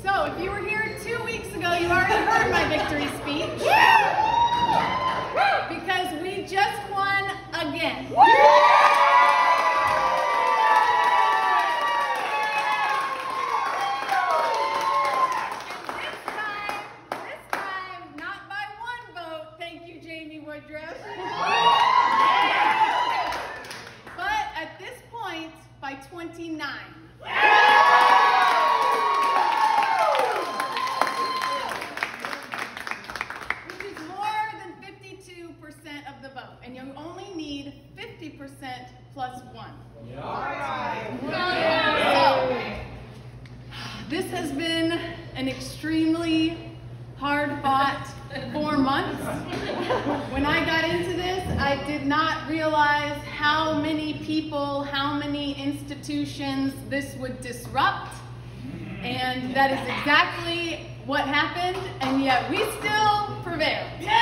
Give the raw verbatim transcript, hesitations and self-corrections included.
So if you were here two weeks ago, you already heard my victory speech. Because we just won again. By twenty-nine. Which is more than fifty-two percent of the vote. And you only need fifty percent plus one. Yeah. All right. Yeah. So, this has been an extremely hard-fought four months. When I got into this, I did not realize how many people, how many institutions this would disrupt. And that is exactly what happened, and yet we still prevailed.